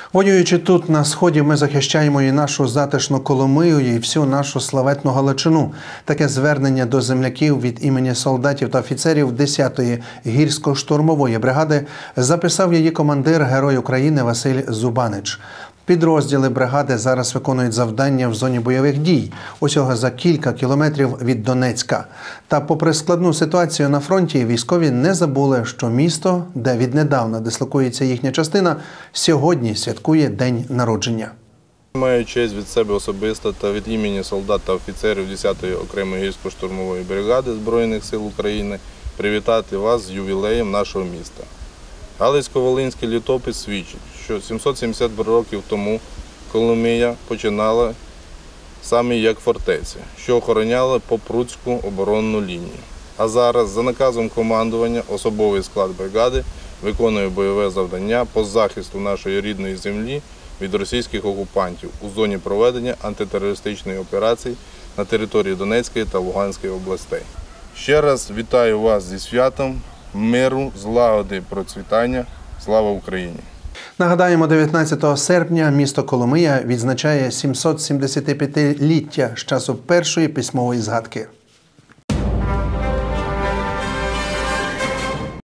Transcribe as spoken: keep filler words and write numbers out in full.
Воюючи тут, на Сході, ми захищаємо і нашу затишну Коломию, і всю нашу славетну Галичину. Таке звернення до земляків від імені солдатів та офіцерів десятої гірсько-штурмової бригади записав її командир, герой України Василь Зубанич. Підрозділи бригади зараз виконують завдання в зоні бойових дій, усього за кілька кілометрів від Донецька. Та попри складну ситуацію на фронті, військові не забули, що місто, де віднедавна дислокується їхня частина, сьогодні святкує день народження. Маю честь від себе особисто та від імені солдат та офіцерів десятої окремої гірсько-штурмової бригади Збройних сил України привітати вас з ювілеєм нашого міста. Галицько-Волинський літопис свідчить, що сімсот сімдесят років тому Коломия починала саме як фортеця, що охороняла Попруцьку оборонну лінію. А зараз, за наказом командування, особовий склад бригади виконує бойове завдання по захисту нашої рідної землі від російських окупантів у зоні проведення антитерористичної операції на території Донецької та Луганської областей. Ще раз вітаю вас зі святом, миру, злагоди, процвітання. Слава Україні! Нагадаємо, дев'ятнадцятого серпня місто Коломия відзначає сімсот сімдесятип'ятиліття з часу першої письмової згадки.